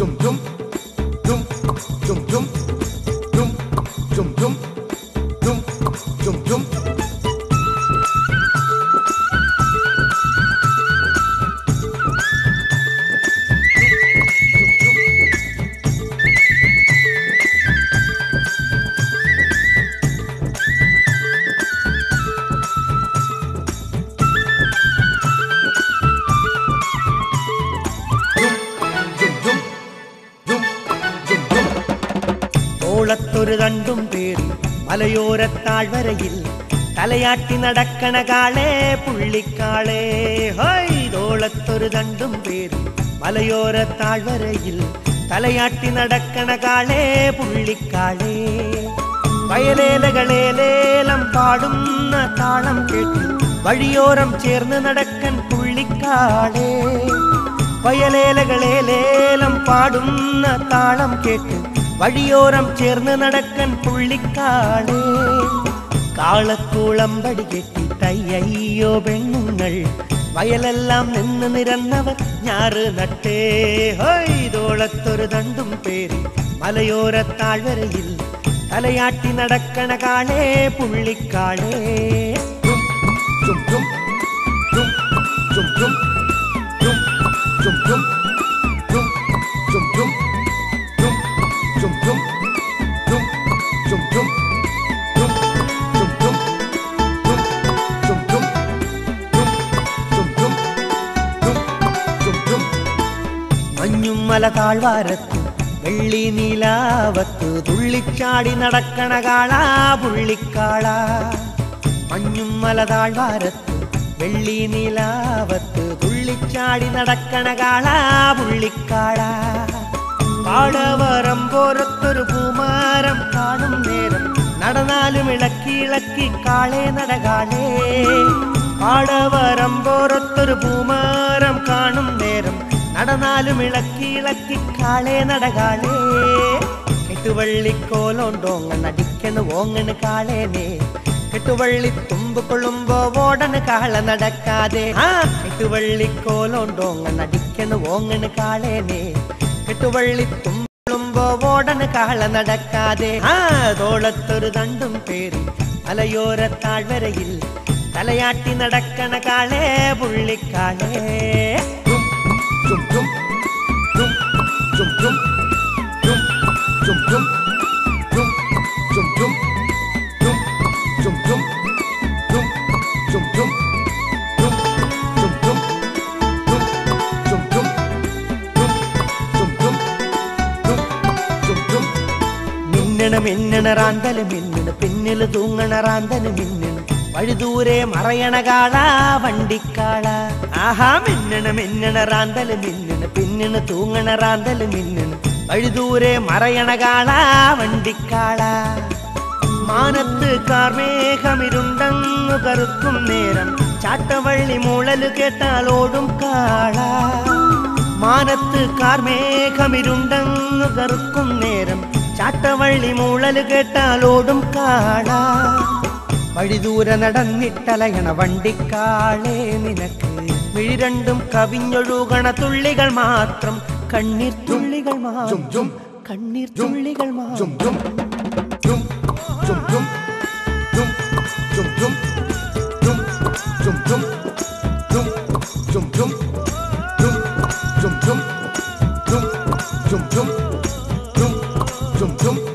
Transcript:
തോളത്തൊരു രണ്ടും പേര് മലയോരത്താഴ്വരയിൽ തലയാട്ടി നടക്കണ കാളേ പുള്ളിക്കാളേ. ഹോയ് തോളത്തൊരു രണ്ടും പേര് മലയോരത്താഴ്വരയിൽ തലയാട്ടി നടക്കണ കാളേ പുള്ളിക്കാളേ. വയലേലകളേലേലം പാടുന്ന താളം കേട്ട് വഴിയോരം ചേർന്ന് നടക്കൻ പുള്ളിക്കാളേ. വയലേലകളേലേലം പാടുന്ന താളം കേട്ട് വഴിയോരം ചേർന്ന് നടക്കൻ പുള്ളിക്കാളേ. കാളക്കൂളമ്പടി കെട്ടിട്ടയ്യോ പെണ്ണുങ്ങൾ വയലെല്ലാം നിന്ന് നിരന്നവർ ഞാറ് നട്ടേ. ഹോയ് തോളത്തൊരു തണ്ടും പേര് മലയോരത്താഴ്വരയിൽ തലയാട്ടി നടക്കണ കാളേ പുള്ളിക്കാളേ. മഞ്ഞും മല താഴ്വാരത്ത് വെള്ളി നീലാവത്ത് തുള്ളിച്ചാടി നടക്കണ കാളാ പുള്ളിക്കാള. മഞ്ഞും മല താഴ്വാരത്ത് വെള്ളി നീലാവത്ത് തുള്ളിച്ചാടി നടക്കണ കാളാ പുള്ളിക്കാള. പാടവരമ്പോരത്തൊരു പൂമാരം കാണും നേരം നടന്നാലും ഇളക്കി ഇളക്കി കാളേ നടകാളേ. പാടവരമ്പോരത്തൊരു പൂമാരം കാണും നേരം നടന്നാലും ഇളക്കി ഇളക്കി കാളേ നടകാളേ. കെട്ടുവള്ളിക്കോലോണ്ടോങ്ങണ് അടിക്കണ് ഓങ്ങണ് കാളേനെ. കെട്ടുവള്ളി തുമ്പ് കൊള്ളുമ്പോ ഓടണ് കാള നടക്കാതെ. കെട്ടുവള്ളിക്കോലോണ്ടോങ്ങണ് അടിക്കണ് ഓങ്ങണ് കാളേനെ. കെട്ടുവള്ളി തുമ്പ് കൊള്ളുമ്പോ ഓടണ് കാള നടക്കാതെ. തോളത്തൊരു തണ്ടും പേര് മലയോരത്താഴ്വരയിൽ തലയാട്ടി നടക്കണ കാളേ പുള്ളിക്കാളേ. മിന്നണ മിന്നണ റാന്തല് മിന്നണ പിന്നില് തൂങ്ങണ റാന്തല് മിന്നണ വഴിദൂരെ മറയണ കാളാ വണ്ടിക്കാള. ആഹാ മിന്നണ മിന്നണ റാന്തല് മിന്നണ പിന്നിന് തൂങ്ങണ റാന്തല് മിന്നണ വഴിദൂരെ മറയണ കാളാ വണ്ടിക്കാള. മാനത്ത് കാർമേഘമിരുണ്ടങ്ങു കറുക്കും നേരം ചാട്ടവള്ളി മൂളല് കേട്ടാൽ ഓടും കാള. മാനത്ത് കാർമേഘമിരുണ്ടങ്ങു കറുക്കും നേരം ചാട്ടവള്ളി മൂളല് കേട്ടാൽ ഓടും കാള. വഴിദൂര നടന്നിട്ടലയണ വണ്ടിക്കാളേ നിനക്ക് മിഴി രണ്ടും കവിഞ്ഞൊഴുകണ തുള്ളികൾ മാത്രം. കണ്ണീർ തുള്ളികൾ മാത്രം കണ്ണീർ തുള്ളികൾ മാത്രം. Dum